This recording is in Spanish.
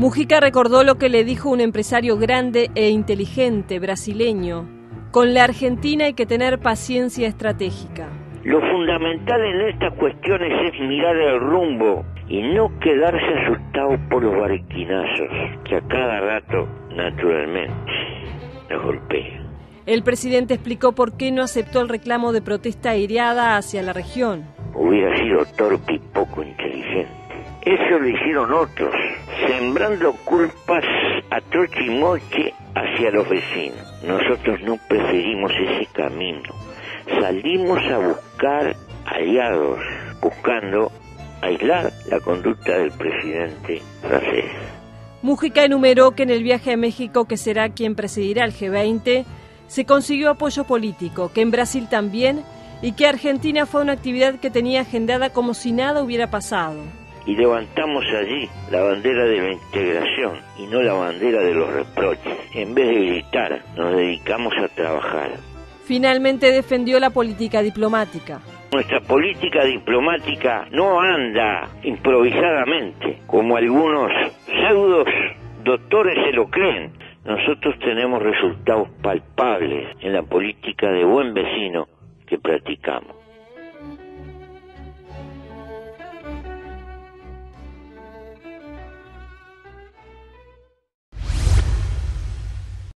Mujica recordó lo que le dijo un empresario grande e inteligente brasileño: con la Argentina hay que tener paciencia estratégica. Lo fundamental en estas cuestiones es mirar el rumbo y no quedarse asustado por los barquinazos que a cada rato, naturalmente, nos golpean. El presidente explicó por qué no aceptó el reclamo de protesta aireada hacia la región. Hubiera sido torpe y poco inteligente. Eso lo hicieron otros, sembrando culpas a troche y moche hacia los vecinos. Nosotros no preferimos ese camino. Salimos a buscar aliados, buscando aislar la conducta del presidente francés. Mujica enumeró que en el viaje a México, que será quien presidirá el G20, se consiguió apoyo político, que en Brasil también, y que Argentina fue una actividad que tenía agendada como si nada hubiera pasado. Y levantamos allí la bandera de la integración y no la bandera de los reproches. En vez de gritar, nos dedicamos a trabajar. Finalmente defendió la política diplomática. Nuestra política diplomática no anda improvisadamente, como algunos pseudos doctores se lo creen. Nosotros tenemos resultados palpables en la política de buen vecino que practicamos.